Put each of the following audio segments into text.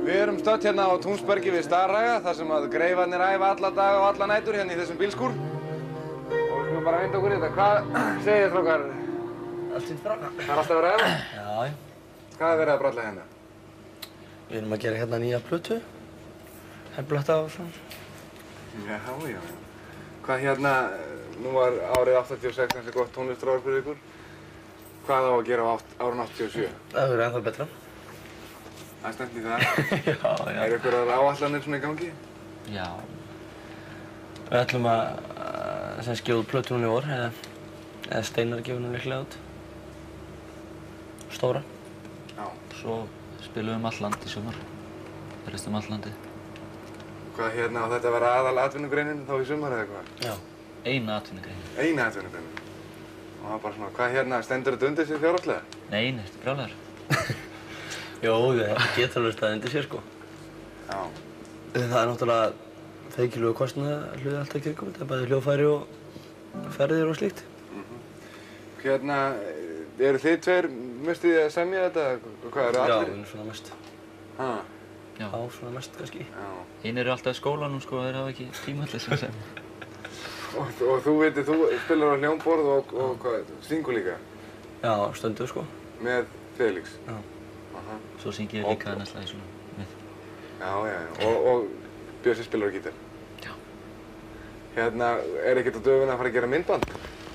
Við erum stödd hérna á Túnsbergi við Starhaga, þar sem að greifarnir æfa alla daga og alla nætur hérna í þessum bílskúr. Og við skulum bara vinda okkur í þetta. Hvað segir þið strákar? Allt fínt strákar. Það er alltaf verið að æfa? Já. Hvað er verið að bralla hérna? Við erum að gera hérna nýja plötu. Hefblötta og svona. Já. Hvað hérna, nú var árið 86 eins og gott tónlistarár fyrir ykkur. Hvað á að gera á árun 87? Það verður ennþá betra. Það er stefnt í það? Já. Er ykkur áætlanir svona í gangi? Já. Við ætlum að gefa út plötu núna í vor, eða Steinar gefur nú líklega út. Stóra. Já. Svo spilum við all land í sumar. Ferðast all landið. Hvað hérna, á þetta að vera aðal atvinnugreinin þá í sumar eða hvað? Já. Eina atvinnugrein. Eina atvinnugreinin? Og það er bara svona, hvað hérna, stendur þetta undir sig fjárhagslega? Nei, ertu brjálæður? Jó, þetta getur alveg staðið undir sér, sko. Já. Það er náttúrulega feikilegu kostnaði að hluta alltaf kringum. Þetta er bæði hljóðfæri og ferðir og slíkt. Hérna, eru þið tveir mestið að semja þetta? Hvað eru allir? Já, við erum svona mest. Ha? Já, svona mest kannski. Já. Einu eru alltaf í skólanum, sko, þeir hafa ekki tíma allir sem semja. Og þú veitir, þú spilar á hljómborð og hvað, syngur líka? Já, stundum, sko. Með Felix? Já. Svo syngi ég líka næstlega í svona með. Já. Og Bjössi spilar á gítar? Já. Hérna, er ekkert á dögunni að fara að gera myndband?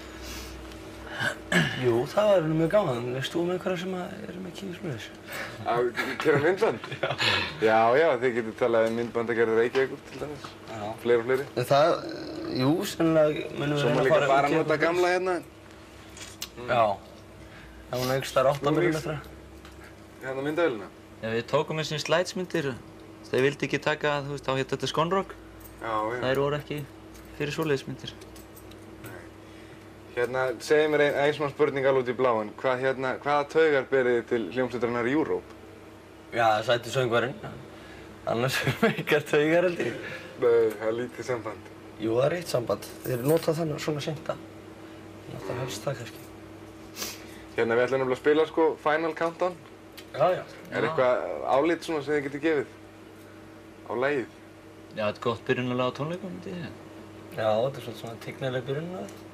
Jú, það var mjög gaman. Veist þú einhverja sem eru með kynnismöðis? Að gera myndband? Já. Já, þið getur talað um myndband að gera Reykjavíkur til dæmis. Já. Fleiri og fleiri. Það, jú, sennilega munum við reyna að fara að nota gamla hérna. Já. Það hún aukst þar 8 millimetra. Hérna myndavélina? Já, við tókum eins og slætsmyndir. Þeir vildi ekki taka, þú veist, þá hétt þetta Skonrock. Já. Þær voru ekki fyrir svoleiðismyndir. Hérna, segið mér ein svona spurning alveg út í bláinn. Hvaða taugar berið þið til hljómsveitarinnar Europe? Já, sæti söngvarinn. Annars meikar taugar held ég. Nei, það er lítið samband. Jú, það er eitt samband. Þeir nota þannig svona seinta. Það helst það kannski. Hérna, við ætlum nefnilega að spila sko Final Countdown. Já. Er eitthvað álit svona sem þið getið gefið á lagið? Já, þetta er gott byrjunarlag á tónleikum, myndi ég. Já, þetta er svona tignileg byrjunarlag.